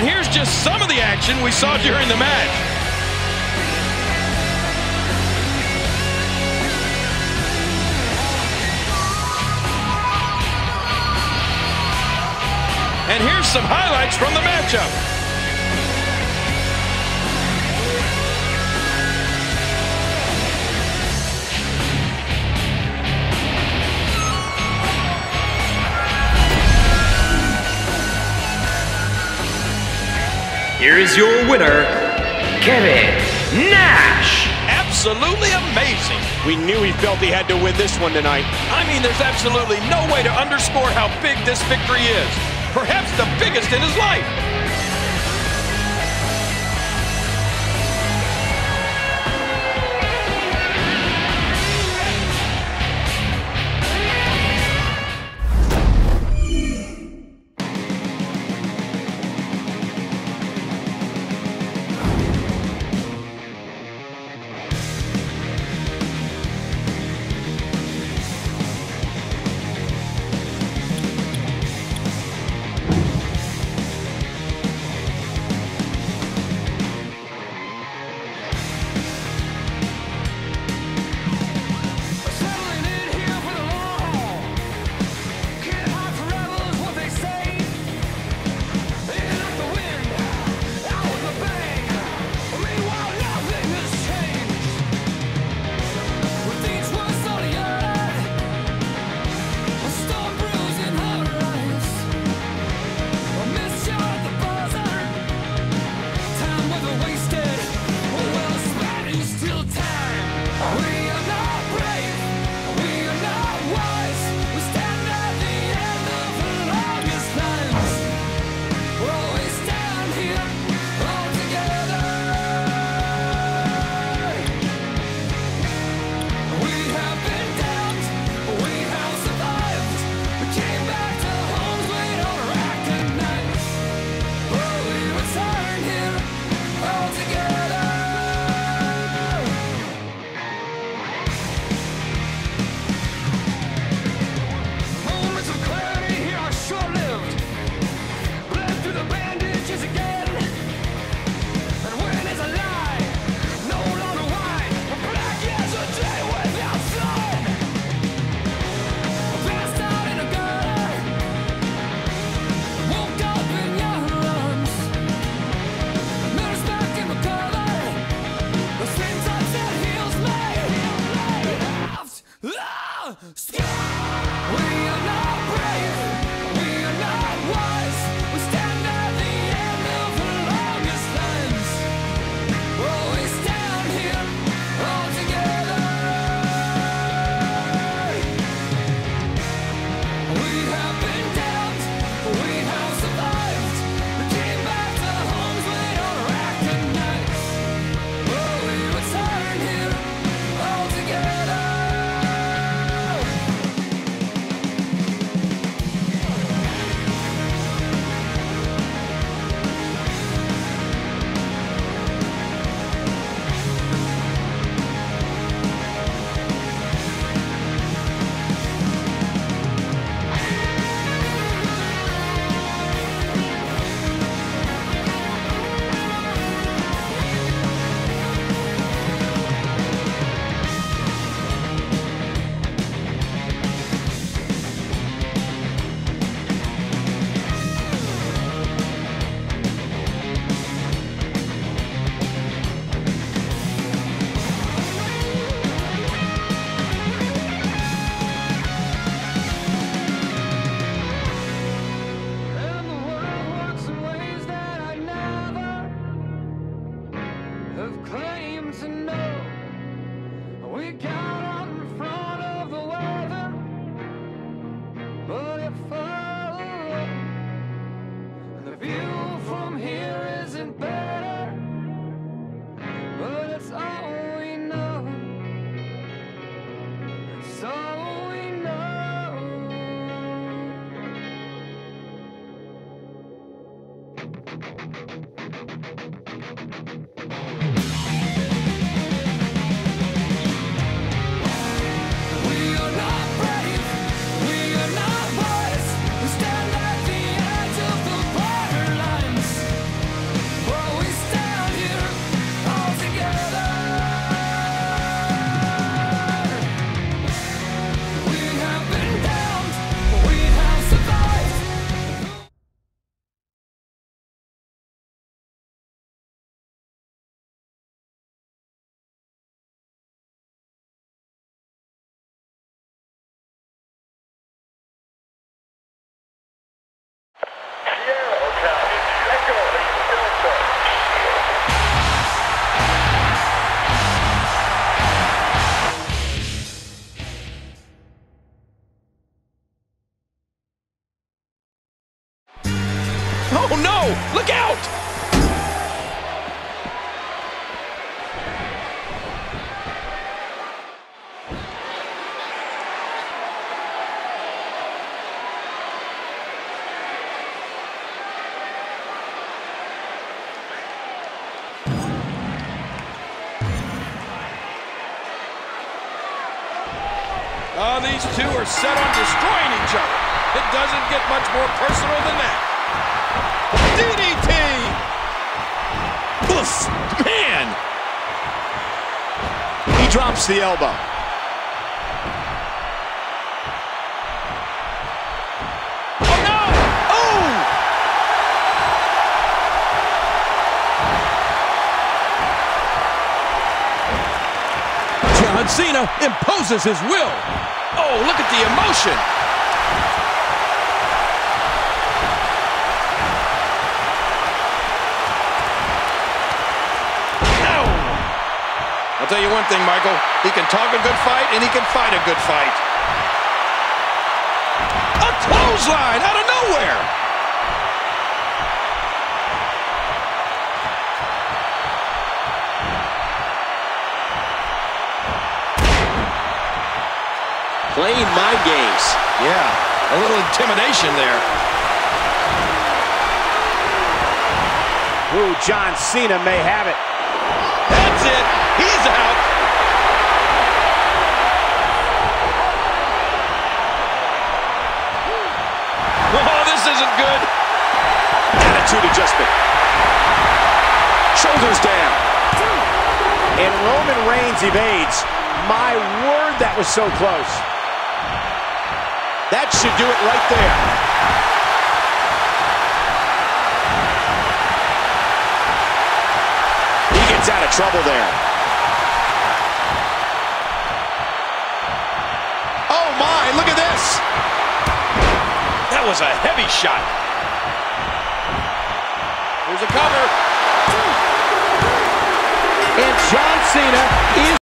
And here's just some of the action we saw during the match. And here's some highlights from the matchup. Here is your winner, Kevin Nash. Absolutely amazing. We knew he felt he had to win this one tonight. I mean, there's absolutely no way to underscore how big this victory is. Perhaps the biggest in his life. Oh, no! Look out! Oh, these two are set on destroying each other. It doesn't get much more personal than that. DDT! Oof, man! He drops the elbow. Oh, no! Oh! John Cena imposes his will. Oh, look at the emotion. Ow! I'll tell you one thing, Michael. He can talk a good fight, and he can fight a good fight. A clothesline out of nowhere. Playing mind games. Yeah, a little intimidation there. Ooh, John Cena may have it. That's it. He's out. Oh, this isn't good. Attitude adjustment. Shoulders down. And Roman Reigns evades. My word, that was so close. That should do it right there. He gets out of trouble there. Oh my, look at this. That was a heavy shot. Here's a cover. And John Cena is